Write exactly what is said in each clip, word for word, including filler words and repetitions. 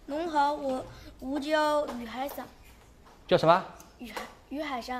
侬好，我我叫于海山。 叫什么？ 于海于海山。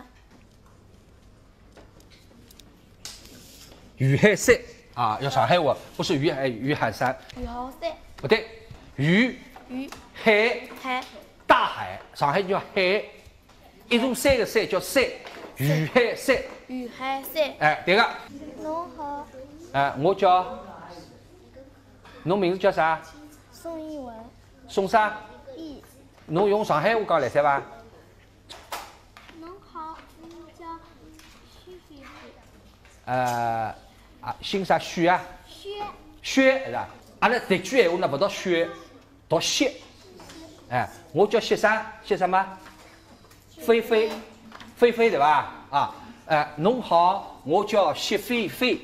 于海山啊，要上海话，不是于海于海山。 于好山。 不对，于于海海。 大海，上海叫海，一座山的山叫山，于海山。 于海山。 哎，对个。 侬好。 哎，我叫。侬名字叫啥？ 宋一文。 宋啥？ 一。 侬用上海话讲来塞伐？ 侬好，我叫徐菲菲。 呃啊，姓啥？许啊？ 薛。 薛是吧？阿拉这句闲话呢，不读薛，读谢。哎，我叫谢啥？谢什么？菲菲，菲菲对吧？啊，哎，侬好，我叫谢菲菲。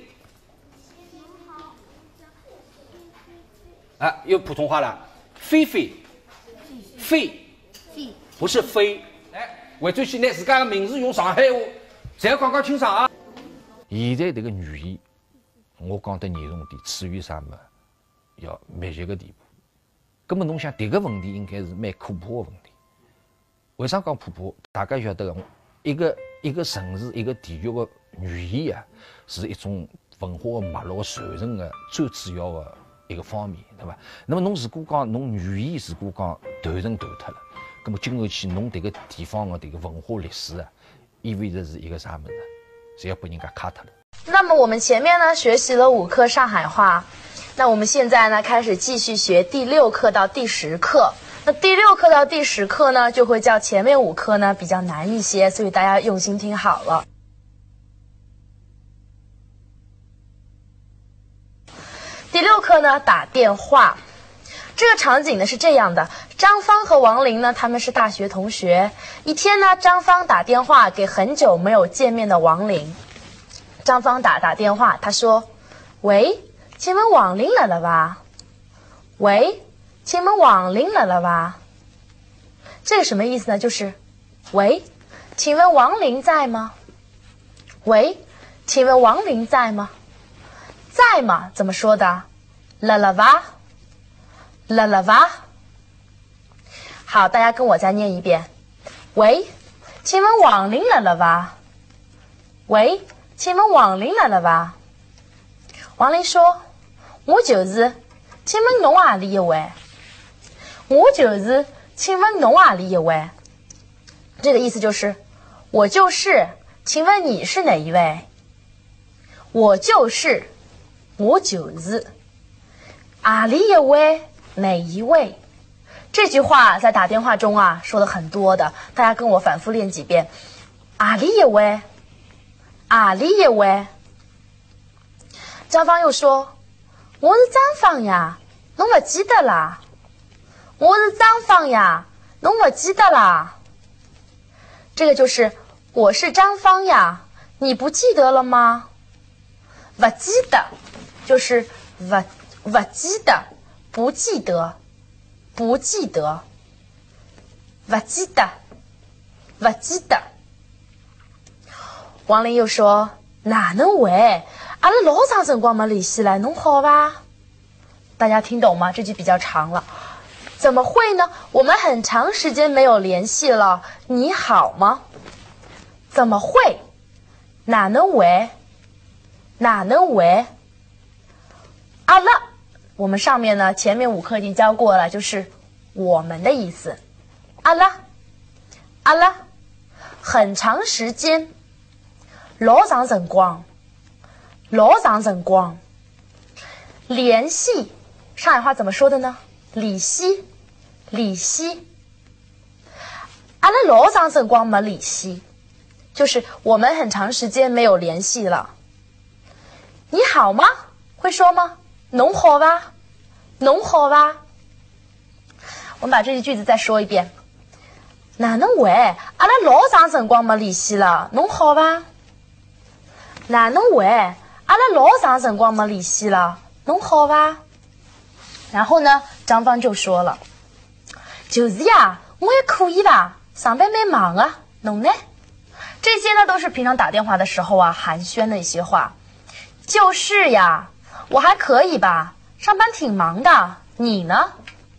啊，又普通话了，菲菲，菲， 菲， 不是飞。哎，为最起拿自家的名字用上海话，侪要讲讲清爽啊。现在这个语言，我讲得严重点，处于啥么？要密集个地步。那么侬想，这个问题应该是蛮可怕的问题。为啥讲可怕？大家晓得，一个一个城市、一个地域的语言啊，是一种文化的脉络传承的最主要的一个方面，对吧？那么侬如果讲侬语言如果讲断层断脱了，那么今后去侬这个地方的这个文化历史啊，意味着是一个啥么子？是要被人家卡脱了。 那么我们前面呢学习了五课上海话，那我们现在呢开始继续学第六课到第十课。那第六课到第十课呢，就会较前面五课呢比较难一些，所以大家用心听好了。第六课呢，打电话。这个场景呢是这样的：张芳和王林呢，他们是大学同学。一天呢，张芳打电话给很久没有见面的王林。张芳打打电话，他说：“喂，请问王林来了吧？喂，请问王林来了吧？”这个什么意思呢？就是喂，请问王林在吗？喂，请问王林在吗？在吗？怎么说的？来了吧？来了吧？好，大家跟我再念一遍。喂，请问王林来了吧？喂，请问王林来了吧？王林说：“我就是，请问侬何里一位？我就是，请问侬何里一位？”这个意思就是，我就是，请问你是哪一位？我就是，我就是，何里一位？哪一位？这句话在打电话中啊说的很多的，大家跟我反复练几遍。何里一位？何里一位？张芳又说：“我是张芳呀，侬不记得啦？我是张芳呀，侬不记得啦？”这个就是我是张芳呀，你不记得了吗？不记得就是不不记得，不记得，不记得，不记得，不记得。王林又说：“哪能会？阿拉老长辰光没联系了，侬好吧？”大家听懂吗？这句比较长了。怎么会呢？我们很长时间没有联系了，你好吗？怎么会？哪能会？哪能会？阿拉，我们上面呢，前面五课已经教过了，就是我们的意思。阿拉，阿拉，很长时间，老长辰光，老长辰光。联系，上海话怎么说的呢？利息，利息。阿拉老长辰光没联系，就是我们很长时间没有联系了。你好吗？会说吗？侬好吧？侬好吧？我们把这句句子再说一遍。哪能会？阿拉老长辰光没联系了，侬好吧？哪能会？阿拉老长辰光没联系了，侬好吧？然后呢，张芳就说了：“就是呀，我也可以吧，上班蛮忙啊，侬呢？”这些呢都是平常打电话的时候啊寒暄的一些话。就是呀，我还可以吧，上班挺忙的，你呢？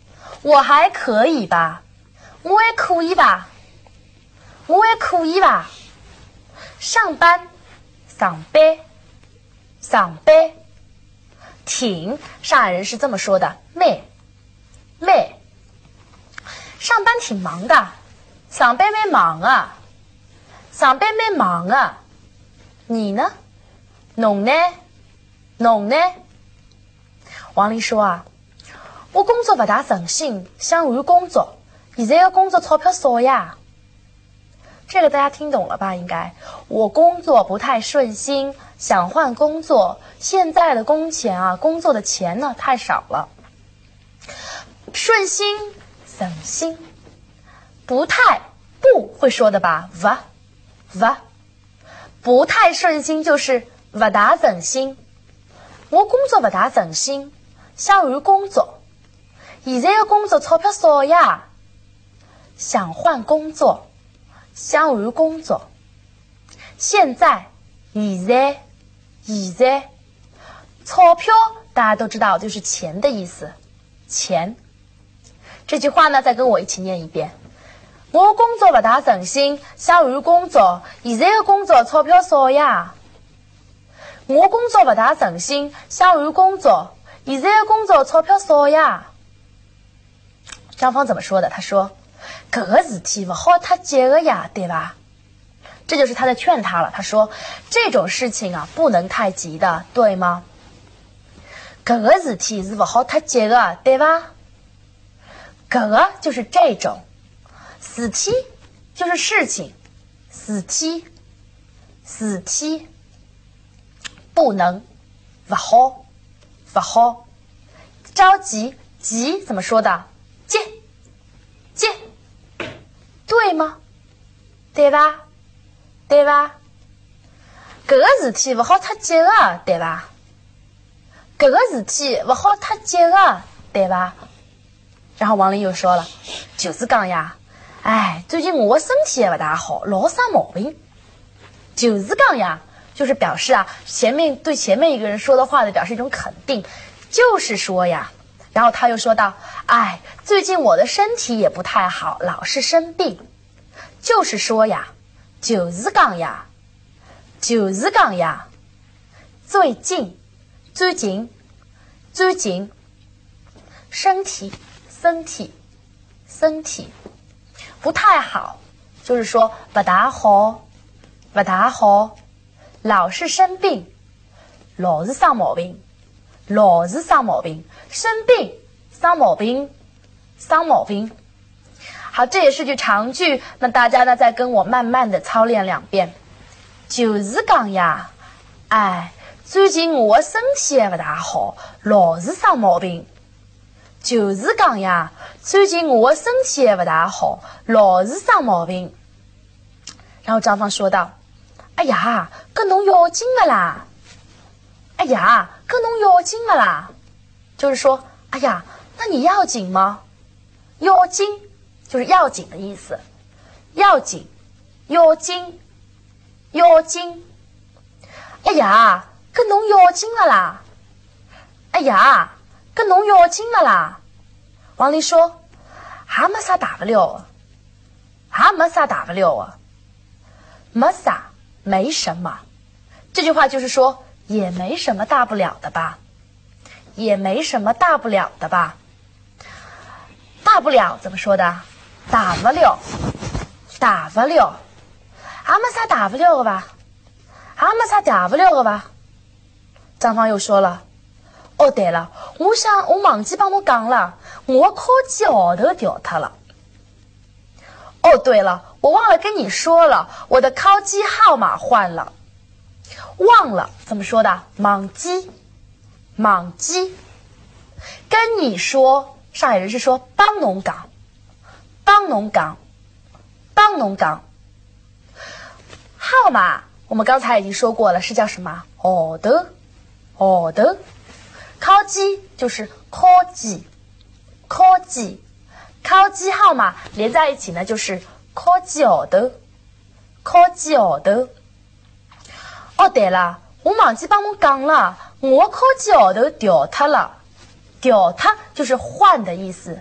我还可以吧，我也可以吧，我也可以吧。上班，上班，上班。挺，上海人是这么说的，妹，妹。上班挺忙的，上班没忙啊，上班没忙啊。你呢？侬呢？侬呢？王林说啊，我工作不大顺心，想换工作。现在的工作钞票少呀。这个大家听懂了吧？应该，我工作不太顺心，想换工作。现在的工钱啊，工作的钱呢太少了。顺心、顺心，不太不会说的吧？不不，不太顺心就是不大顺心。我工作不大顺心，想换工作。现在的工作钞票少呀，想换工作。想换工作，现在、现在、现在，钞票大家都知道就是钱的意思，钱。这句话呢，再跟我一起念一遍。我工作不大顺心，想换工作，现在的工作钞票少呀。我工作不大顺心，想换工作，现在的工作钞票少呀。张芳怎么说的？他说，搿个事体不好太急个呀，对吧？这就是他在劝他了。他说这种事情啊不能太急的，对吗？搿个事体是不好太急个，对吧？搿个就是这种，事体就是事情，事体事体不能，不好不好，着急急怎么说的？急急。对吗？对吧？对吧？搿个事体勿好太急个，对吧？搿个事体勿好太急个，对吧？然后王林又说了，就是讲呀，哎，最近我身体也不大好，老生毛病。就是讲呀，就是表示啊，前面对前面一个人说的话的表示一种肯定，就是说呀。然后他又说道，哎，最近我的身体也不太好，老是生病。就是说呀，就是讲呀，就是讲呀，最近，最近，最近，身体，身体，身体不太好，就是说不大好，不大好，老是生病，老是生毛病，老是生毛病，生病，生毛病，生毛病。好，这也是句长句，那大家呢再跟我慢慢的操练两遍。就是讲呀，哎，最近我身体也不大好，老是生毛病。就是讲呀，最近我身体也不大好，老是生毛病。然后张芳说道，哎呀，搿侬要紧的啦，哎呀，搿侬要紧的啦，就是说，哎呀，那你要紧吗？要紧就是要紧的意思，要紧，要紧，要紧。哎呀，搿侬要紧了啦！哎呀，搿侬要紧了啦！王林说，还没啥大不了，还没啥大不了啊，没啥，没什么。这句话就是说，也没什么大不了的吧，也没什么大不了的吧。大不了怎么说的？大不了，大不了，还没啥大不了的吧，还没啥大不了的吧。张芳又说了，哦对了，我想我忘记帮侬讲了，我考绩号头调脱了。哦对了，我忘了跟你说了，我的考绩号码换了。忘了怎么说的？忘记，忘记。跟你说，上海人是说帮侬讲，帮侬讲，帮侬讲。号码我们刚才已经说过了，是叫什么？号头，号头。考绩就是考绩，考绩，考绩号码连在一起呢，就是考绩号头，考绩号头。哦对了，我忘记帮侬讲了，我考绩号头调脱了。调脱就是换的意思，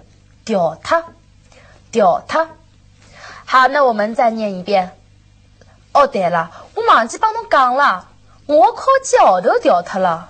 掉它，掉它。好，那我们再念一遍。哦，对了，我忘记帮侬讲了，我考绩号头掉脱了。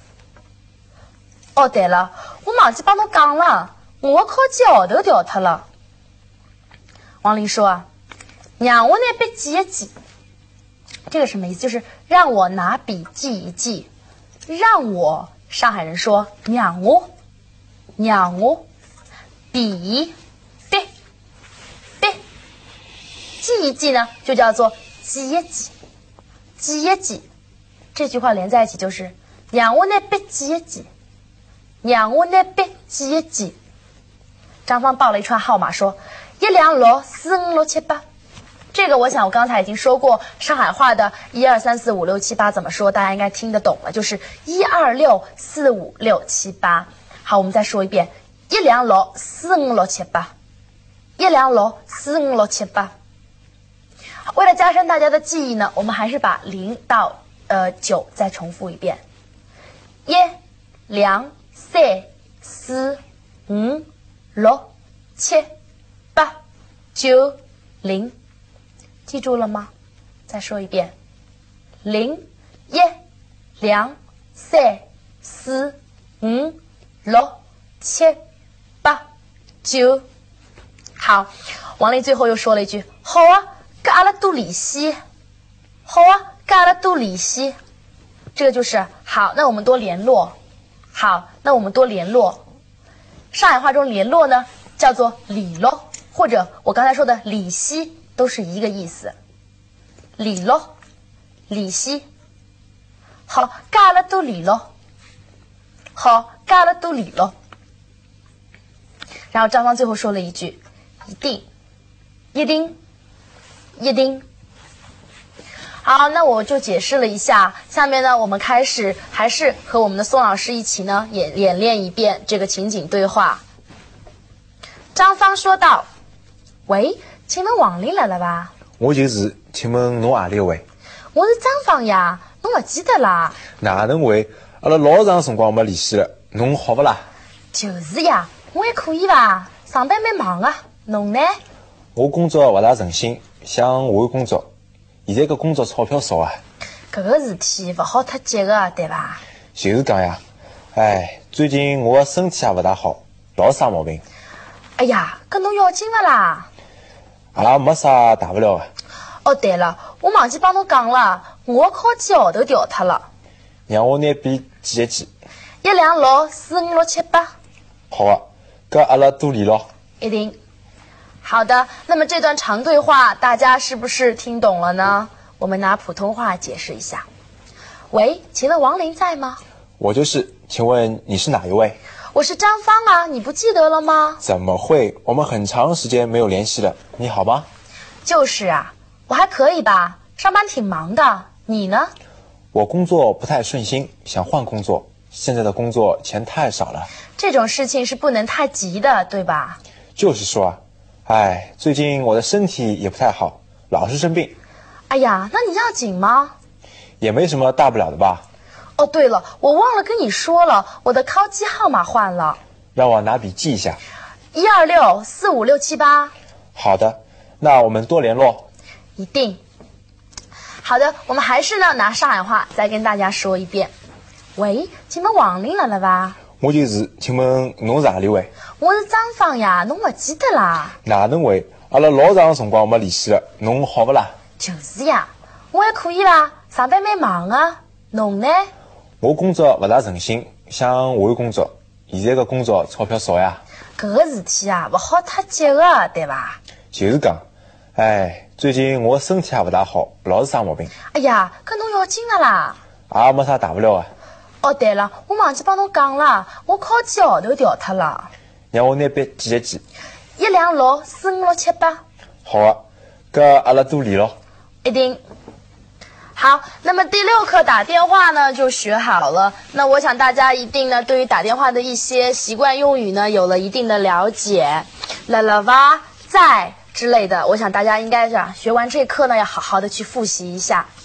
哦，对了，我忘记帮侬讲了，我考绩号头掉脱了。王林说啊，让我拿笔记一记。这个什么意思？就是让我拿笔记一记。让我，上海人说让我，让我笔笔笔记一记呢，就叫做记一记，记一记。这句话连在一起就是让我拿笔记一记，让我拿笔记一记。张芳报了一串号码说一两六四五六七八。这个我想我刚才已经说过，上海话的一二三四五六七八怎么说，大家应该听得懂了，就是一二六四五六七八。好，我们再说一遍，一两六四五六七八，一两六四五六七八。为了加深大家的记忆呢，我们还是把零到呃九再重复一遍，一两三四五六七八九零。记住了吗？再说一遍，零一两三四五六七八九。好，王林最后又说了一句：“好啊，跟阿拉多联系。”好啊，跟阿拉多联系。这个就是好，那我们多联络。好，那我们多联络。上海话中联络呢，叫做理咯，或者我刚才说的理析。都是一个意思，理咯，理析。好，加了都理咯。好，加了都理咯。然后张芳最后说了一句：一定，一定，一定。好，那我就解释了一下。下面呢，我们开始还是和我们的宋老师一起呢演演练一遍这个情景对话。张芳说道：“喂。”请问王林来了吧？ 我就是，请问侬何里位？ 我是张芳呀，侬不记得啦？ 哪能会？阿拉老长辰光没联系了，侬好不啦？ 就是呀，我还可以吧，上班蛮忙啊。侬呢？ 我工作不大顺心，想换工作。现在搿工作钞票少啊。 搿个事体不好太急个，对吧？ 就是讲呀，哎，最近我身体也不大好，老生毛病。 哎呀，搿侬要紧勿啦？ 也没啥大不了的。 哦，对了，我忘记帮侬讲了，我考绩号头掉脱了。 让我拿笔记一记。 一两六四五六七八。 好啊，搿阿拉多联络。 一定。好的，那么这段长对话大家是不是听懂了呢？我们拿普通话解释一下。喂，请问王林在吗？ 我就是，请问你是哪一位？ 我是张芳啊，你不记得了吗？ 怎么会？我们很长时间没有联系了。你好吗？ 就是啊，我还可以吧，上班挺忙的。你呢？ 我工作不太顺心，想换工作。现在的工作钱太少了。 这种事情是不能太急的，对吧？ 就是说啊，哎，最近我的身体也不太好，老是生病。 哎呀，那你要紧吗？ 也没什么大不了的吧。 哦，对了，我忘了跟你说了，我的考绩号码换了。 让我拿笔记一下。 一二六四五六七八。 好的，那我们多联络。 一定。好的，我们还是呢拿上海话再跟大家说一遍。喂，请问王林来了吧？ 我就是，请问侬是哪里位？ 我是张芳呀，侬不记得啦？ 哪能会？阿拉老长辰光没联系了，侬好不啦？ 就是呀，我还可以啦，上班蛮忙啊。侬呢？ 我工作不大顺心，想换工作。现在的工作钞票少呀。 搿个事体啊，不好太急个，对吧？ 就是讲，哎，最近我身体也不大好，老是生毛病。 哎呀，搿侬要紧的啦。 也没啥大不了的。 哦，对了，我忘记帮侬讲了，我考绩号头掉脱了。 让我拿笔记一记。 一两六四五六七八。 好啊，搿阿拉多联络。 一定。好，那么第六课打电话呢就学好了。那我想大家一定呢对于打电话的一些习惯用语呢有了一定的了解，啦啦哇在之类的，我想大家应该是学完这课呢要好好的去复习一下。